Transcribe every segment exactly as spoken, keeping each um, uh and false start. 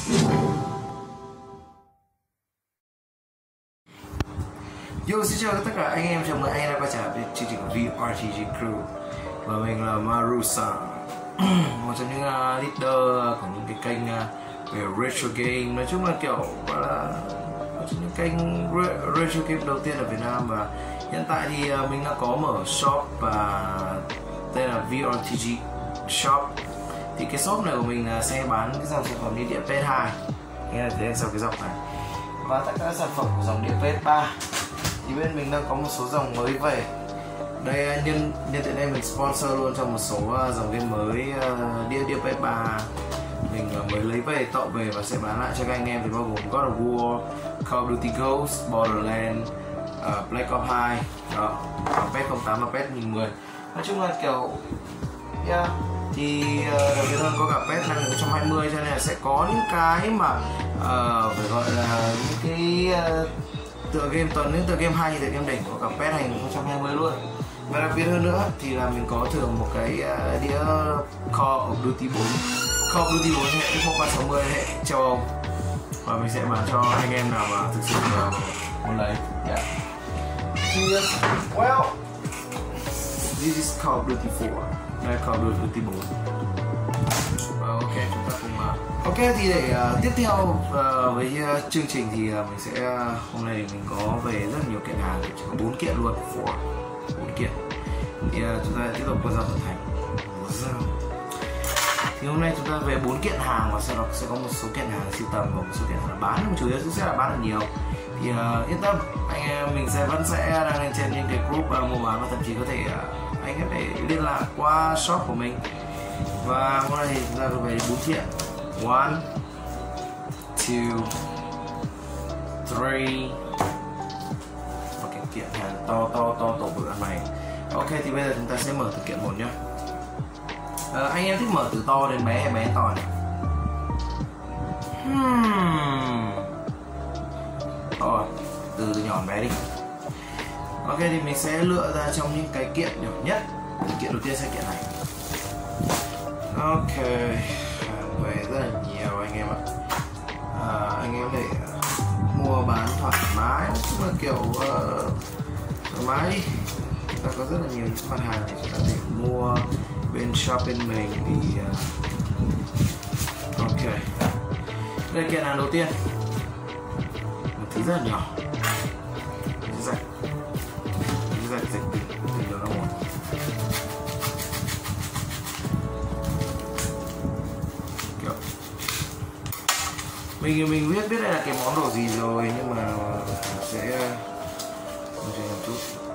Yo, xin chào tất cả anh em, chào mừng anh em đã quay trở lại với chương trình của vê rờ tê giê Crew. Và mình là Marusan, một trong những uh, leader của những cái kênh uh, về retro game. Nói chung là kiểu gọi là một trong những kênh re retro game đầu tiên ở Việt Nam. Và hiện tại thì uh, mình đã có mở shop và tên là vê rờ tê giê Shop. Thì cái shop này của mình là sẽ bán cái dòng sản phẩm như đĩa pê ét hai, nghe là thấy sau cái dòng này, và tất cả các sản phẩm của dòng đĩa pê ét ba. Thì bên mình đang có một số dòng mới về. Đây, nhân nhân tiện đây mình sponsor luôn cho một số uh, dòng game mới, uh, đĩa đĩa pê ét ba mình uh, mới lấy về, tạo về và sẽ bán lại cho các anh em. Thì bao gồm God of War, Call of Duty Ghosts, Borderlands, uh, Black Ops hai, đó, pê e ét không tám và pê e ét một nghìn. Nói chung là kiểu yeah. Thì uh, đặc biệt hơn có cả pê e ét hai không hai không, cho nên là sẽ có những cái mà uh, phải gọi là những cái uh, tựa game, toàn những tựa game hay, tựa game đỉnh của cả pê e ét hai không hai không luôn. Và đặc biệt hơn nữa thì là mình có thưởng một cái uh, đĩa Call of Duty bốn, Call of Duty bốn hệ Xbox ba sáu mươi hệ châu Âu, và mình sẽ bán cho anh em nào mà thực sự là muốn lấy. Yeah. Thì, well, this is Call of Duty bốn, đây Call of Duty bốn. Và ok, chúng ta cùng uh, ok, thì để uh, tiếp theo uh, với uh, chương trình thì uh, mình sẽ uh, hôm nay mình có về rất nhiều kiện hàng, chỉ có bốn kiện luôn, four, bốn kiện. Thì uh, chúng ta tiếp tục con dao thần thành. Thì hôm nay chúng ta về bốn kiện hàng, và sau đó sẽ có một số kiện hàng sưu tầm và một số kiện hàng bán, nhưng mà chủ yếu sẽ là bán được nhiều. Thì uh, yên tâm, anh em mình sẽ vẫn sẽ đăng lên trên những cái group uh, mua bán, và thậm chí có thể uh, anh em để liên lạc qua shop của mình. Và hôm nay thì chúng ta có về bốn kiện. One, two, three. Và cái kiện hàng to to to tổ bự này. Ok, thì bây giờ chúng ta sẽ mở từ kiện một nhé. À, anh em thích mở từ to đến bé hay bé to này? Hmm. Rồi, từ từ nhỏ bé đi. Ok, thì mình sẽ lựa ra trong những cái kiện nhỏ nhất. Kiện đầu tiên sẽ kiện này. Ok, về rất là nhiều anh em ạ. À, anh em để mua bán thoải mái, cũng là kiểu uh, thoải mái đi. Chúng ta có rất là nhiều những mặt hàng để chúng ta thể mua bên shop bên mình. Thì uh, ok, đây là kiện hàng đầu tiên, một thứ rất là nhỏ, thứ rạch, thứ rạch dịch từ từ đầu ra một. Mình mình biết biết đây là cái món đồ gì rồi, nhưng mà sẽ mình sẽ làm chút.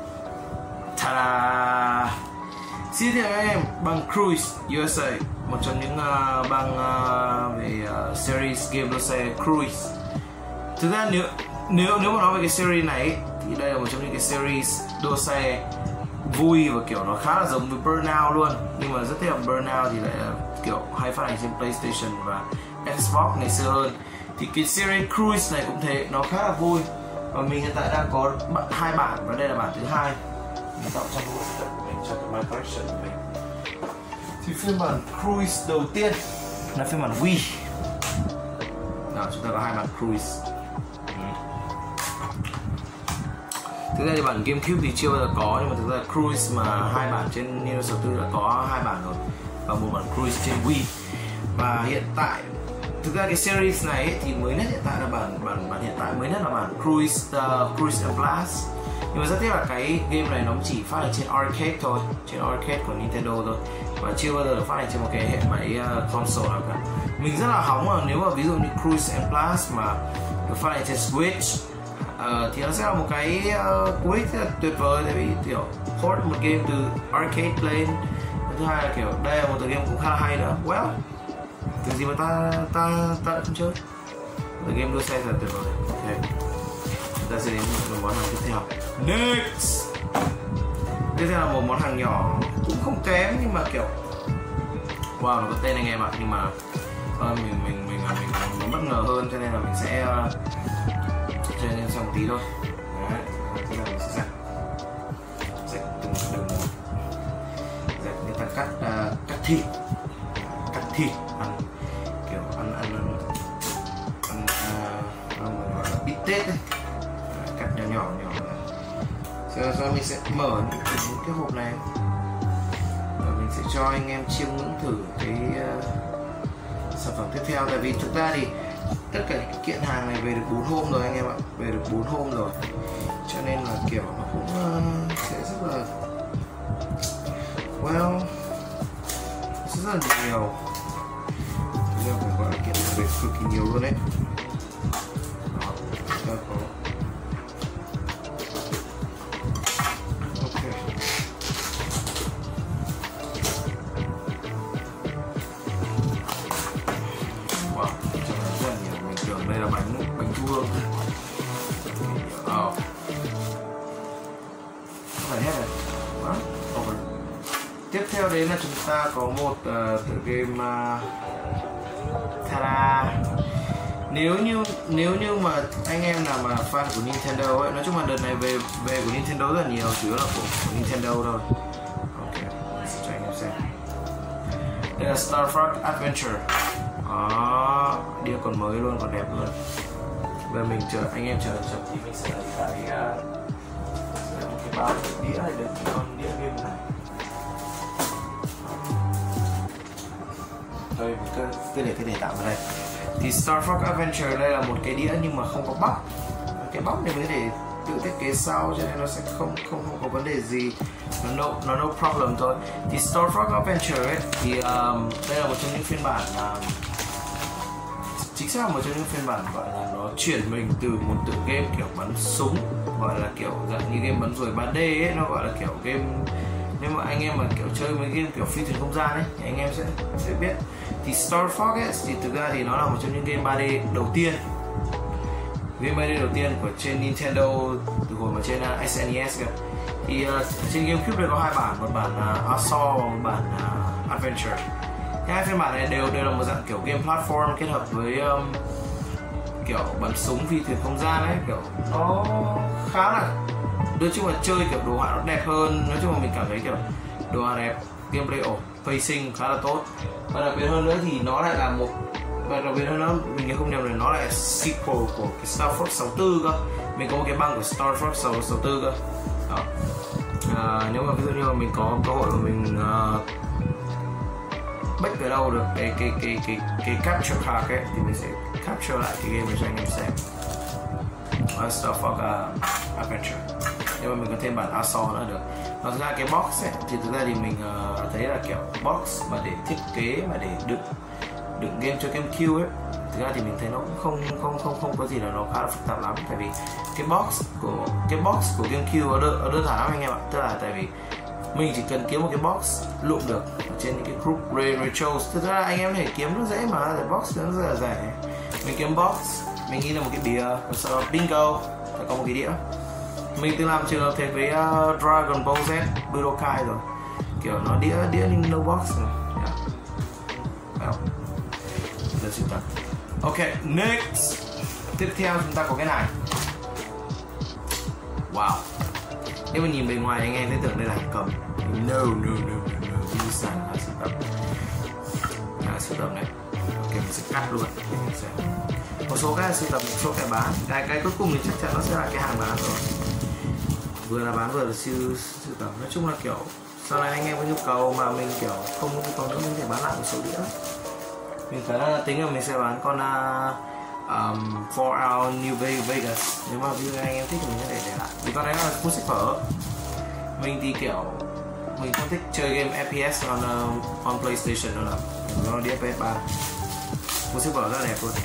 Ta-da! Xin chào các em, bang Cruise u ét a, một trong những uh, bang uh, về uh, series game đua xe Cruise. Thực ra nếu nếu nếu mà nói về cái series này ấy, thì đây là một trong những cái series đua xe vui và kiểu nó khá là giống với Burnout luôn, nhưng mà rất tiếc là Burnout thì lại là kiểu hay phát hành trên PlayStation và Xbox ngày xưa hơn. Thì cái series Cruise này cũng thế, nó khá là vui, và mình hiện tại đang có hai bản, và đây là bản thứ hai. Mình tạo trong mình cho cái My Collection của mình. Thì phiên bản Cruise đầu tiên là phiên bản Wii. Nào, chúng ta có hai bản Cruise. Thực ra thì bản GameCube thì chưa bao giờ có, nhưng mà thực ra Cruise mà hai bản trên Nintendo sáu mươi tư đã có hai bản rồi, và một bản Cruise trên Wii. Và hiện tại thực ra cái series này ấy, thì mới nhất hiện tại là bản bản bản hiện tại mới nhất là bản Cruise uh, Cruise and Blast. Nhưng mà rất tiếc là cái game này nó chỉ phát hành trên arcade thôi, trên arcade của Nintendo thôi, và chưa bao giờ được phát hành trên một cái hệ máy uh, console nào cả. Mình rất là hóng là nếu mà ví dụ như Cruise and Blast mà được phát hành trên Switch uh, thì nó sẽ là một cái uh, cú hích rất là tuyệt vời, tại vì kiểu port một game từ arcade lên. Thứ hai là kiểu đây là một tựa game cũng khá là hay nữa. Well, từ gì mà ta ta ta đã không chơi, tựa game đua xe thật tuyệt vời. Ok, chúng ta sẽ đến một món hàng tiếp theo. Next, tiếp theo là một món hàng nhỏ cũng không kém, nhưng mà kiểu wow, nó có tên anh em ạ. Nhưng mà uh, mình mình mình mình mình bất ngờ hơn, cho nên là mình sẽ uh, chơi lên xong một tí thôi. Đấy, thế là mình sẽ rạch rạch từng đường một, rạch người ta cắt uh, cắt thịt, cắt thịt ăn kiểu ăn ăn ăn tết đây, cắt nhỏ nhỏ nhỏ này. Sau đó mình sẽ mở những cái hộp này và mình sẽ cho anh em chiêm ngưỡng thử cái uh, sản phẩm tiếp theo. Tại vì thực ra thì tất cả những kiện hàng này về được bốn hôm rồi anh em ạ, về được bốn hôm rồi, cho nên là kiểu nó cũng uh, sẽ rất là well rất là nhiều. Bây giờ phải gọi là kiện về cực kỳ nhiều luôn đấy. Đó, chúng ta có ok. Wow, rất là nhiều. Mình tưởng đây là bánh bánh chu hương. Oh. Không phải hết rồi. Đó, over. Tiếp theo đấy là chúng ta có một uh, tựa game uh, tada. Nếu như nếu như mà anh em nào mà fan của Nintendo ấy, nói chung là đợt này về về của Nintendo rất là nhiều, chủ yếu là của, của Nintendo thôi. Ok, mình sẽ cho anh em xem. Đây là Star Fox Adventure. Đó, đĩa còn mới luôn, còn đẹp luôn. Bây giờ mình chờ anh em chờ chờ thì mình sẽ lấy cái uh, cái bao đĩa này được con đĩa game này. Thôi mình cứ, cứ để cái để tạm vào đây. Thì Star Fox Adventure đây là một cái đĩa nhưng mà không có bóc. Cái bóc này mới để tự thiết kế sau, cho nên nó sẽ không không không có vấn đề gì, nó no nó no problem thôi. Thì Star Fox Adventure ấy, thì um, đây là một trong những phiên bản uh, chính xác một trong những phiên bản gọi là nó chuyển mình từ một tựa game kiểu bắn súng, gọi là kiểu dạng như game bắn ruồi ba D ấy, nó gọi là kiểu game, nếu mà anh em mà kiểu chơi mấy game kiểu phi thuyền không gian ấy thì anh em sẽ sẽ biết. Thì Star Fox ấy, thì thực ra thì nó là một trong những game ba D đầu tiên, game ba D đầu tiên của trên Nintendo từ hồi mà trên uh, S N E S kìa. Thì uh, trên GameCube đây có hai bản, một bản uh, Assault và một bản uh, Adventure. Hai phiên bản này đều đều là một dạng kiểu game platform kết hợp với um, kiểu bắn súng phi thuyền không gian ấy, kiểu nó khá là, nói chung là chơi kiểu đồ họa nó đẹp hơn, nói chung là mình cảm thấy kiểu đồ họa đẹp, gameplay ổn, pacing khá là tốt, và đặc biệt hơn nữa thì nó lại là một, và đặc biệt hơn nữa mình nhớ không nhầm là nó lại là sequel của cái Star Fox sáu tư cơ. Mình có một cái băng của Star Fox sáu tư cơ. Đó. À, nếu mà ví dụ như mà mình có cơ hội mà mình uh, back ở đâu được cái cái cái cái cái capture card ấy thì mình sẽ capture lại cái game để cho anh em xem. uh, Star Fox uh, Adventure. Nhưng mà mình có thêm bản Assault nữa được. Và thực ra cái box ấy, thì thực ra thì mình uh, thấy là kiểu box mà để thiết kế mà để đựng đựng game cho GameCube ấy, thực ra thì mình thấy nó cũng không không không không có gì là nó khá là phức tạp lắm. Tại vì cái box của cái box của GameCube nó đơn, nó đơn giản lắm anh em ạ. Tức là tại vì mình chỉ cần kiếm một cái box lụm được ở trên những cái group retro. Thực ra anh em có thể kiếm nó dễ mà, cái box nó rất là rẻ. Mình kiếm box, mình nghĩ là một cái bìa, và sau đó bingo, phải có một cái đĩa. Mình từng làm trường hợp thế với uh, Dragon Ball Z Budokai rồi, kiểu nó đĩa đĩa nhưng no box rồi. Yeah. Well, let's see that. Ok, next. Tiếp theo chúng ta có cái này. Wow. Nếu mà nhìn bề ngoài anh em sẽ tưởng đây là hàng cầm. No, no, no, no, no. This is hàng sưu tập. Hàng sưu tập này. Ok, mình sẽ cắt luôn. Một số cái sưu tập, một số cái bán. Cái cái cuối cùng thì chắc chắn nó sẽ là cái hàng bán rồi. Vừa là bán vừa là sưu sưu tập. Nói chung là kiểu sau này anh em có nhu cầu mà mình kiểu không có nhu cầu nữa, mình có thể bán lại một số đĩa. Mình khá là tính là mình sẽ bán con uh, um, four hour New Vegas. Nếu mà ví dụ anh em thích thì mình có thể để lại. Vì con đấy là full sách vở. Mình thì kiểu mình không thích chơi game F P S on, uh, on PlayStation nữa, là nó đĩa P S ba. Full sách vở rất là đẹp luôn.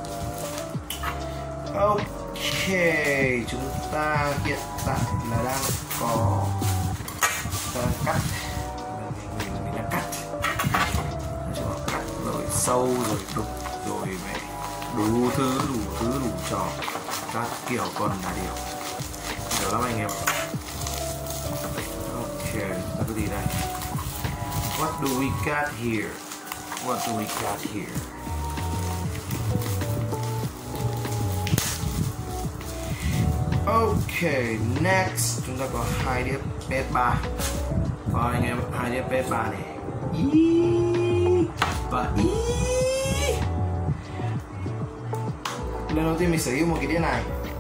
Ok, chúng ta hiện tại là đang có ta đang cắt, mình, mình, mình đang cắt, nói chung là cắt rồi sâu rồi đục rồi về đủ thứ đủ thứ đủ trò các kiểu còn là điều nhiều lắm anh em. Ok, ta có gì đây? What do we got here? What do we got here? Ok, next chúng ta có hai đĩa P S ba. Và anh em hai đĩa P S ba này. Ý, và ý. Lần đầu tiên mình sở hữu một cái đĩa này.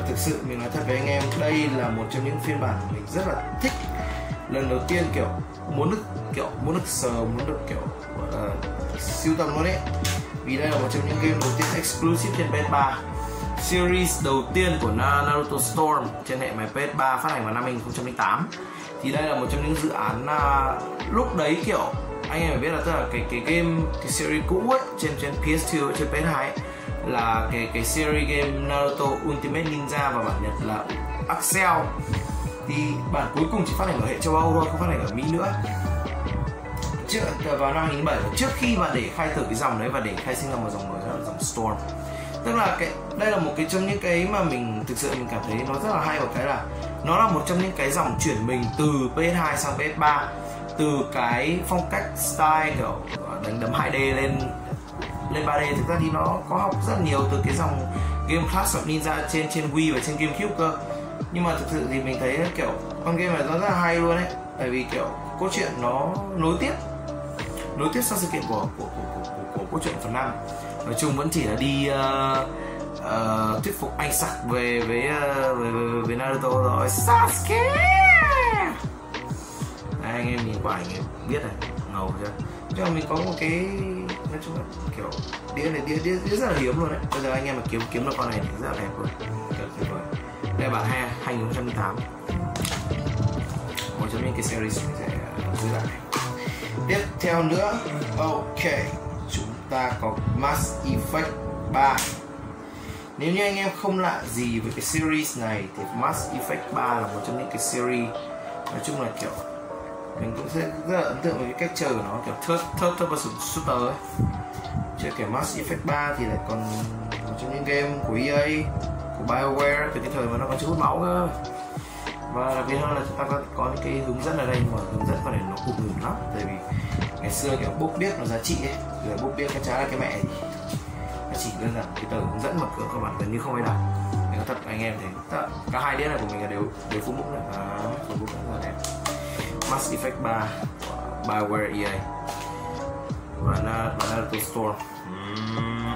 thực sự mình nói thật với anh em, đây là một trong những phiên bản mình rất là thích. Lần đầu tiên kiểu muốn được kiểu muốn được sờ, muốn được kiểu uh, siêu tầm luôn đấy. Vì đây là một trong những game đầu tiên exclusive trên pê ét ba. Series đầu tiên của Naruto Storm trên hệ máy pê ét ba phát hành vào năm hai nghìn không trăm lẻ tám. Thì đây là một trong những dự án uh, lúc đấy kiểu anh em phải biết là tức là cái cái game cái series cũ ấy trên trên pê ét hai trên pê ét hai ấy, là cái cái series game Naruto Ultimate Ninja và bản Nhật là Accel. Thì bản cuối cùng chỉ phát hành ở hệ châu Âu thôi, không phát hành ở Mỹ nữa. Trước vào năm hai nghìn không trăm lẻ bảy, trước khi mà để khai thử cái dòng đấy và để khai sinh ra một dòng mới là dòng Storm. Tức là cái đây là một cái trong những cái mà mình thực sự mình cảm thấy nó rất là hay, một cái là nó là một trong những cái dòng chuyển mình từ pê ét hai sang pê ét ba, từ cái phong cách style kiểu đánh đấm hai D lên lên ba D. Thực ra thì nó có học rất nhiều từ cái dòng game Clash of Ninja trên trên Wii và trên GameCube cơ. Nhưng mà thực sự thì mình thấy kiểu con game này nó rất là hay luôn đấy, tại vì kiểu câu chuyện nó nối tiếp nối tiếp sau sự kiện của của của, của, của, của câu chuyện phần năm. Nói chung vẫn chỉ là đi uh, uh, thuyết phục anh Sặc về với uh, về, về, về Naruto rồi. Sasuke. Đây, anh em nhìn qua ảnh em biết này, ngầu chưa? Cho mình có một cái nói chung là kiểu đĩa này đĩa, đĩa, đĩa rất là hiếm luôn đấy. Bây giờ anh em mà kiếm kiếm được con này thì rất là đẹp luôn. Tuyệt vời. Đây là bản hai hai nghìn không trăm lẻ tám, một trong những cái series mình sẽ dưới lại. Tiếp theo nữa, ok, chúng ta có Mass Effect ba. Nếu như anh em không lạ gì với cái series này thì Mass Effect ba là một trong những cái series nói chung là kiểu mình cũng sẽ rất là ấn tượng với cái cách chơi của nó, kiểu third third third person shooter ấy. Chơi kiểu Mass Effect ba thì lại còn một trong những game của e a, của BioWare từ cái thời mà nó còn chưa hút máu cơ. Và đặc biệt hơn là chúng ta có, có những cái hướng dẫn ở đây, nhưng mà hướng dẫn con này nó cục ngủn lắm, tại vì ngày xưa kiểu bốc biết nó giá trị ấy, rồi bốc biết cái trái là cái mẹ gì, nó chỉ đơn giản cái tờ hướng dẫn mà cửa các bạn gần như không ai đọc. Nếu thật anh em thì tất, cả hai đĩa này của mình là đều đều full book này, à, full book rất là đẹp. Mass Effect ba của BioWare e a và Naruto Storm. Mm.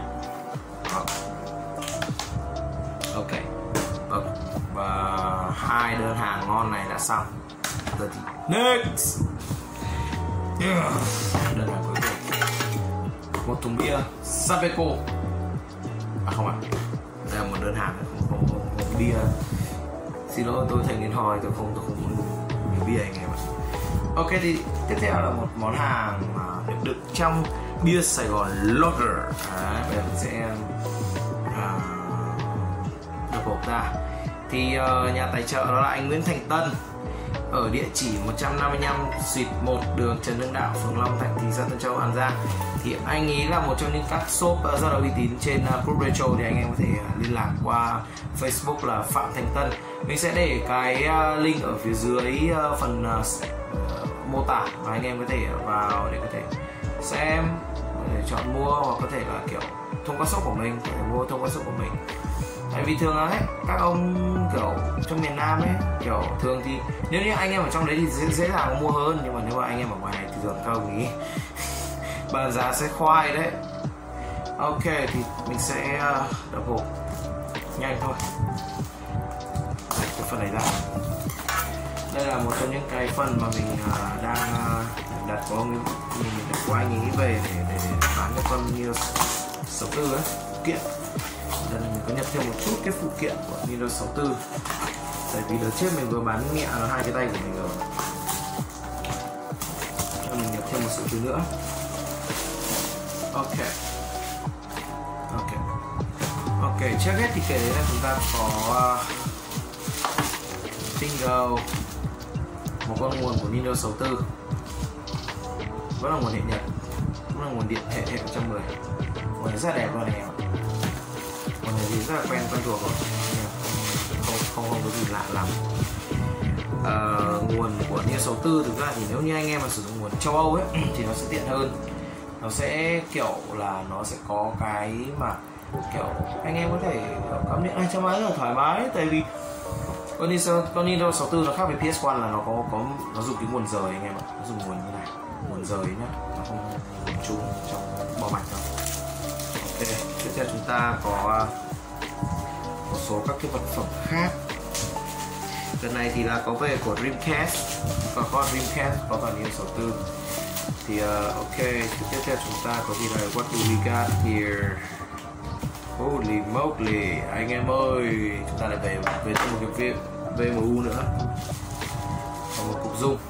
Ok. Ok. Và hai đơn hàng ngon này đã xong. Giờ thì next. Yeah. Đơn hàng cuối cùng, một thùng bia Sabeco. À không ạ, à. Đây là một đơn hàng không không, không, không bia. Xin lỗi, tôi thành nghiên hoi, tôi không tôi không muốn uống bia anh em ạ. Ok, thì tiếp theo là một món hàng mà được đựng trong bia Sài Gòn Lager. Đấy, bây giờ mình sẽ uh, hộp ra. Thì uh, nhà tài trợ đó là anh Nguyễn Thành Tân ở địa chỉ một trăm năm mươi lăm suite một đường Trần Hưng Đạo, phường Long Thạnh, thị xã Tân Châu, An Giang. Thì anh ấy là một trong những các shop rất là uy tín trên uh, Group Retro, thì anh em có thể uh, liên lạc qua Facebook là Phạm Thành Tân. Mình sẽ để cái uh, link ở phía dưới uh, phần uh, mô tả, và anh em có thể vào để có thể xem, có thể chọn mua, hoặc có thể là kiểu thông qua shop của mình, có thể mua thông qua shop của mình. Tại vì thường ấy, các ông kiểu trong miền Nam ấy, kiểu thường thì nếu như anh em ở trong đấy thì dễ, dễ dàng mua hơn, nhưng mà nếu mà anh em ở ngoài này thì thường các ông ý bàn giá sẽ khoai đấy. Ok, thì mình sẽ uh, đập hộp nhanh thôi. Đây, cái phần này ra. Đây là một trong những cái phần mà mình uh, đang uh, đặt của ông ấy, mình đặt của anh ấy về để, để, để bán cho con như sáu tư ấy, phụ kiện. Đây là mình có nhập thêm một chút cái phụ kiện của Nintendo sáu tư. Tại vì đợt trước mình vừa bán mẹ là hai cái tay của mình rồi, cho mình nhập thêm một số thứ nữa. Ok. Ok. Ok, trước hết thì kể đến là chúng ta có uh, Tingle, một con nguồn của Nintendo sáu tư, vẫn là nguồn hệ Nhật, cũng là nguồn điện hệ hệ một trăm mười. Nguồn này rất là đẹp luôn này em. Nguồn này thì rất là quen quen thuộc rồi, không không không có gì lạ lắm. Uh, nguồn của Nintendo sáu tư thực ra thì nếu như anh em mà sử dụng nguồn châu Âu ấy thì nó sẽ tiện hơn. Nó sẽ kiểu là nó sẽ có cái mà kiểu anh em có thể cắm điện hai trăm mấy rất là thoải mái, tại vì con Nintendo sáu tư nó khác với pê ét một là nó có có nó dùng cái nguồn rời anh em ạ, nó dùng nguồn như này, nguồn rời nhá, nó không dùng chung trong bo mạch đâu. Ok, tiếp theo chúng ta có một số các cái vật phẩm khác. Lần này thì là có về của Dreamcast, và con Dreamcast có cả Neo sáu tư. Thì uh, ok, tiếp theo chúng ta có gì này? What do we got here? Holy moly, anh em ơi, chúng ta lại về về thêm một cái vê em u nữa, còn một cục dung.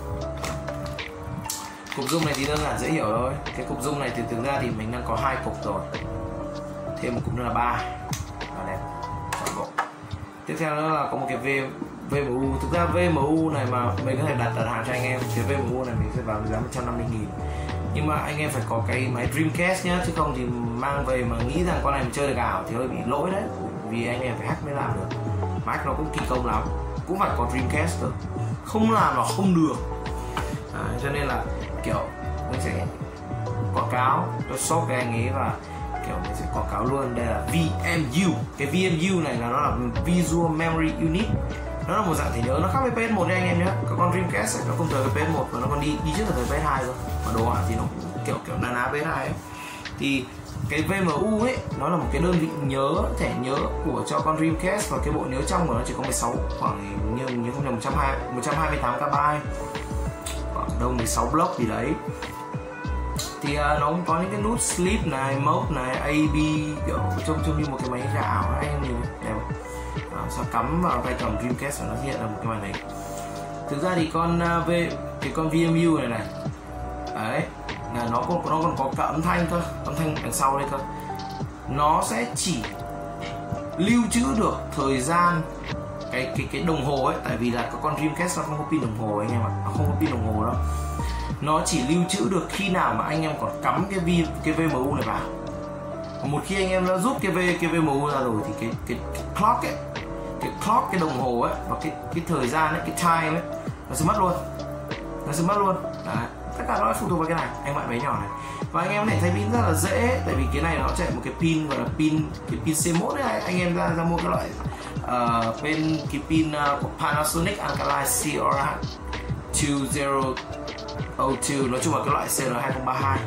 Cục dung này thì đơn giản dễ hiểu thôi. Cái cục dung này thì thực ra thì mình đang có hai cục rồi, thêm một cục nữa là ba, và đẹp toàn bộ. Tiếp theo nữa là có một cái v vê em u. Thực ra vê em u này mà mình có thể đặt đặt hàng cho anh em, cái vê em u này mình sẽ vào giá một trăm năm mươi nghìn. Nhưng mà anh em phải có cái máy Dreamcast nhá, chứ không thì mang về mà nghĩ rằng con này mình chơi được ảo thì hơi bị lỗi đấy. Vì anh em phải hack mới làm được. Hack nó cũng kỳ công lắm, cũng phải có Dreamcast thôi, không làm là không được. À, cho nên là kiểu mình sẽ quảng cáo cho shop cái anh ấy, và kiểu mình sẽ quảng cáo luôn. Đây là vê em u. Cái vê em u này là nó là Visual Memory Unit, nó là một dạng thẻ nhớ, nó khác với pê ét một đấy anh em nhé. Các con Dreamcast ấy, nó không tới với pê ét một và nó còn đi đi trước là tới pê ét hai rồi, và đồ họa thì nó cũng kiểu kiểu na ná pê ét hai ấy. Thì cái vê em u ấy nó là một cái đơn vị nhớ, thẻ nhớ của cho con Dreamcast, và cái bộ nhớ trong của nó chỉ có mười sáu, khoảng như như không nhầm một trăm hai mươi tám ki bai, khoảng đâu mười sáu block gì đấy. Thì uh, nó cũng có những cái nút sleep này, mode này, a bê, kiểu trông trông như một cái máy giả ảo ấy, anh nhìn đẹp. À, sao cắm vào tay cầm Dreamcast và nó hiện ra một cái màn hình. Thực ra thì con uh, v cái con vê em u này này đấy là nó còn nó còn có cả âm thanh cơ, âm thanh đằng sau đây cơ. Nó sẽ chỉ lưu trữ được thời gian cái cái cái đồng hồ ấy, tại vì là con Dreamcast nó không có pin đồng hồ anh em ạ, nó không có pin đồng hồ đâu. Nó chỉ lưu trữ được khi nào mà anh em còn cắm cái vi cái vê em u này vào. Một khi anh em đã rút cái v cái vê em u ra rồi thì cái cái, cái clock ấy, cái clock, cái đồng hồ ấy, và cái cái thời gian ấy, cái time ấy, nó sẽ mất luôn, nó sẽ mất luôn. Đấy, tất cả nó phụ thuộc vào cái này, anh bạn bé nhỏ này. Và anh em có thể thấy pin rất là dễ, tại vì cái này nó chạy một cái pin gọi là pin cái pin xê một đấy. Anh em ra ra mua cái loại uh, bên cái pin uh, của Panasonic Alkaline C R hai không không hai, nói chung là cái loại C R hai không ba hai.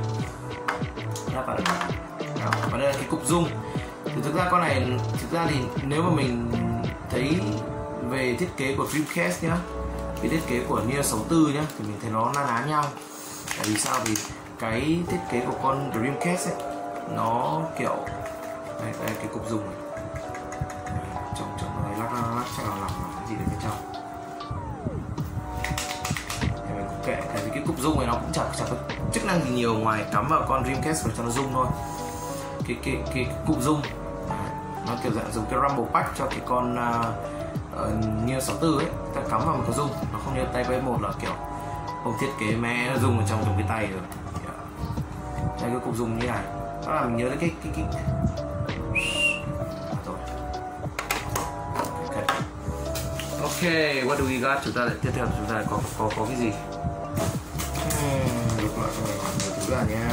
Và đây là cái cục dung. Thì thực ra con này, thực ra thì nếu mà mình thấy về thiết kế của Dreamcast nhá, cái thiết kế của Neo sáu tư nhá, thì mình thấy nó na ná nhau. Tại vì sao? Vì cái thiết kế của con Dreamcast ấy, nó kiểu đây, đây cái cục dung này, trong trong nó lắc lắc lắc chắc là làm cái gì đấy bên trong. Thì mình cũng kệ, tại vì cái cục dung này nó cũng chẳng chẳng có chức năng gì nhiều ngoài cắm vào con Dreamcast và cho nó rung thôi. Cái cái cái, cái cục dung nó kiểu dạng dùng cái rumble pack cho cái con uh, uh, Neo sáu tư ấy, ta cắm vào một cái rung, nó không như tay pê ét một là kiểu ông thiết kế mẹ nó rung ở trong trong cái tay rồi. Đây cái cục rung như này, đó là mình nhớ đến cái cái cái rồi. Okay. Ok, what do we got? Chúng ta lại tiếp theo chúng ta lại có có có cái gì? Hmm, lục lại cho mình nhiều thứ ra nha.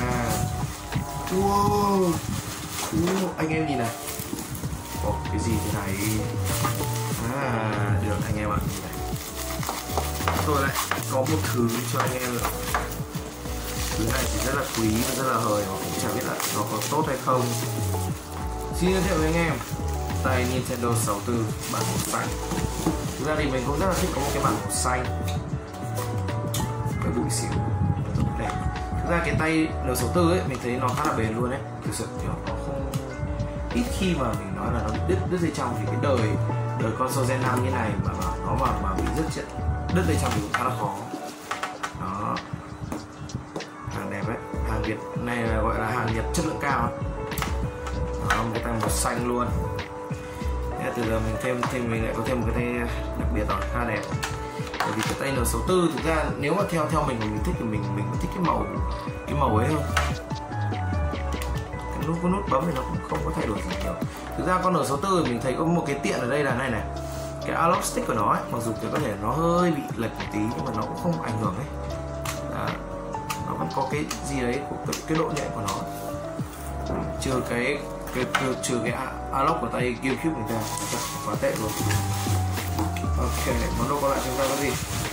Wow. Wow, anh em nhìn này. Ồ, cái gì thế này? À, được anh em ạ. Tôi lại có một thứ cho anh em nữa. Thứ này thì rất là quý và rất là hời, mà cũng chẳng biết là nó có tốt hay không. Xin giới thiệu với anh em tay Nintendo sáu tư bản màu xanh. Thực ra thì mình cũng rất là thích có một cái bản màu xanh, cái bụi xỉu rất đẹp. Thực ra cái tay N sáu tư ấy mình thấy nó khá là bền luôn đấy, thực sự kiểu nó không, ít khi mà mình nói là nó đứt đứt dây trong. Thì cái đời đời console Gen năm như này mà nó mà mà bị đứt chết đứt dây trong thì cũng khá là khó. Đó, hàng đẹp đấy, hàng Việt này là gọi là hàng Nhật chất lượng cao. Đó, một cái tay màu xanh luôn. Thế từ giờ mình thêm thêm mình lại có thêm một cái tay đặc biệt rồi, khá đẹp. Bởi vì cái tay N sáu tư thực ra nếu mà theo theo mình mình thích thì mình mình thích cái màu cái màu ấy hơn. Cái nút cái nút bấm thì nó cũng không có thay đổi gì nhiều. Thực ra con N sáu tư mình thấy có một cái tiện ở đây là này này, cái analog stick của nó ấy, mặc dù cái có thể nó hơi bị lệch một tí nhưng mà nó cũng không ảnh hưởng ấy. À, nó vẫn có cái gì đấy của cái, cái độ nhạy của nó, trừ cái cái, cái trừ cái analog của tay GameCube người ta quá tệ luôn. Ok, món đồ còn lại chúng ta có gì?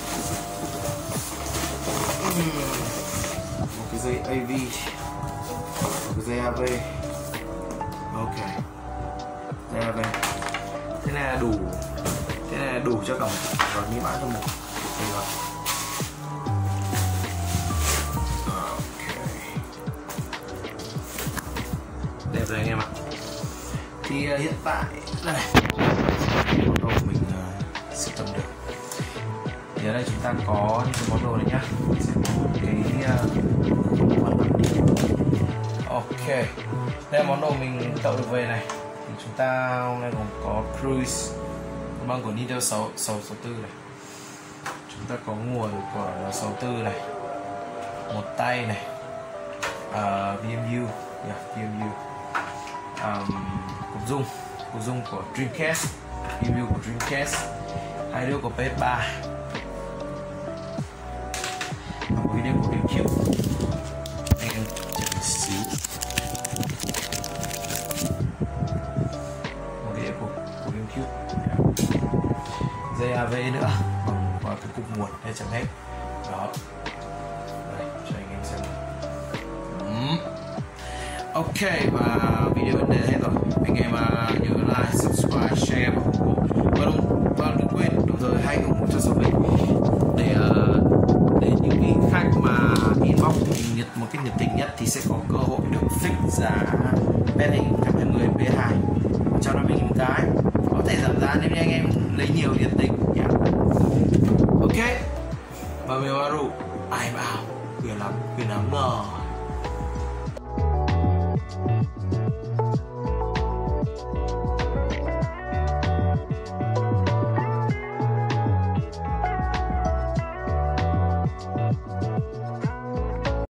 Một cái dây a vê, một cái dây a vê. Ok, dây a vê. Thế này là đủ, thế này là đủ cho cả một và mi mã cho một đây rồi. Đẹp rồi anh em ạ. Thì uh, hiện tại đây món đồ của mình uh, sưu tầm được. Thì ở đây chúng ta có những cái món đồ này nhá. Sẽ có cái uh, ok. Đây là món đồ mình tậu được về này. Thì chúng ta hôm nay còn có cruise băng của Nintendo sáu sáu tư này. Chúng ta có nguồn của sáu tư này, một tay này, uh, vê em u, yeah, vê em u. Um, cục dung cục dung của Dreamcast, review của Dreamcast, hai đứa của pê ét ba và một video của GameCube. Anh em chờ một xíu. Một video của, của GameCube, dây a vê nữa bằng vào cái cục nguồn để chẳng hết đó. Đây, cho anh em xem. uhm. Ok, và video đến đây hết rồi. Anh em uh, nhớ like, subscribe, share và ủng hộ. Và đừng, và đừng quên đồng thời hãy ủng hộ cho shop mình để uh, để những cái khách mà inbox mình nhiệt một cách nhiệt tình nhất thì sẽ có cơ hội được fix giá bên hình một trăm hai mươi pê ét hai cho nó mình một cái có thể giảm giá nếu như anh em lấy nhiều nhiệt tình nhé. Ok, và mình Maru ai bảo quyền lắm quyền lắm ngờ.